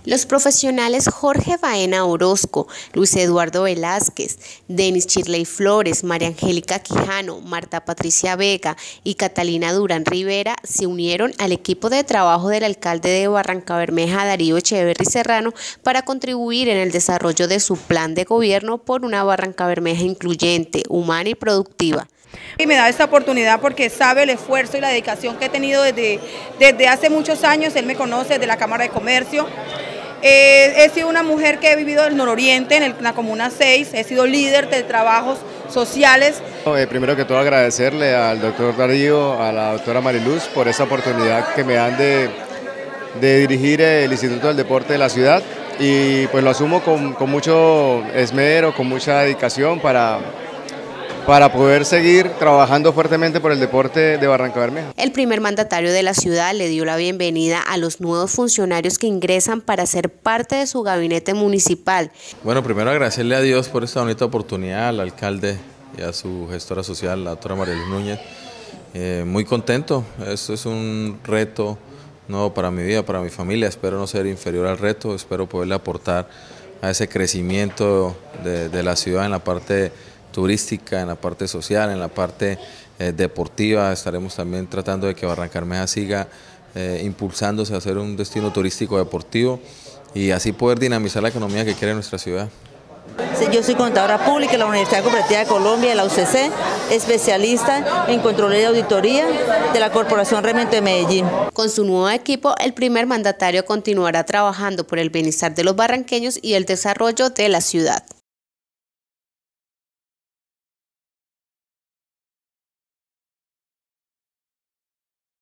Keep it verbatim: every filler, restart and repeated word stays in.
Los profesionales Jorge Baena Orozco, Luis Eduardo Velázquez, Denis Chirley Flores, María Angélica Quijano, Marta Patricia Vega y Catalina Durán Rivera se unieron al equipo de trabajo del alcalde de Barrancabermeja, Darío Echeverry Serrano, para contribuir en el desarrollo de su plan de gobierno por una Barrancabermeja incluyente, humana y productiva. Y me da esta oportunidad porque sabe el esfuerzo y la dedicación que he tenido desde, desde hace muchos años. Él me conoce desde la Cámara de Comercio. Eh, he sido una mujer que he vivido en el nororiente, en, el, en la Comuna seis, he sido líder de trabajos sociales. Eh, primero que todo agradecerle al doctor Darío, a la doctora Mariluz por esa oportunidad que me dan de, de dirigir el Instituto del Deporte de la ciudad, y pues lo asumo con, con mucho esmero, con mucha dedicación para... para poder seguir trabajando fuertemente por el deporte de Barrancabermeja. El primer mandatario de la ciudad le dio la bienvenida a los nuevos funcionarios que ingresan para ser parte de su gabinete municipal. Bueno, primero agradecerle a Dios por esta bonita oportunidad, al alcalde y a su gestora social, la doctora María Luz Núñez. Eh, muy contento, esto es un reto nuevo para mi vida, para mi familia, espero no ser inferior al reto, espero poderle aportar a ese crecimiento de, de la ciudad en la parte turística, en la parte social, en la parte eh, deportiva. Estaremos también tratando de que Barrancabermeja siga eh, impulsándose a ser un destino turístico deportivo y así poder dinamizar la economía que quiere nuestra ciudad. Yo soy contadora pública de la Universidad Cooperativa de Colombia, de la U C C, especialista en Controladuría y Auditoría de la Corporación Remento de Medellín. Con su nuevo equipo, el primer mandatario continuará trabajando por el bienestar de los barranqueños y el desarrollo de la ciudad.